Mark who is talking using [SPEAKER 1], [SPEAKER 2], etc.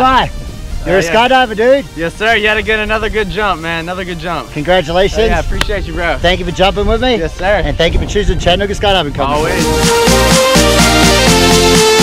[SPEAKER 1] Levi, you're a skydiver, dude.
[SPEAKER 2] Yes, sir. You had to get another good jump, man. Another good jump.
[SPEAKER 1] Congratulations.
[SPEAKER 2] Yeah, appreciate you, bro.
[SPEAKER 1] Thank you for jumping with me.
[SPEAKER 2] Yes, sir.
[SPEAKER 1] And thank you for choosing Chattanooga Skydiving Company.
[SPEAKER 2] Always.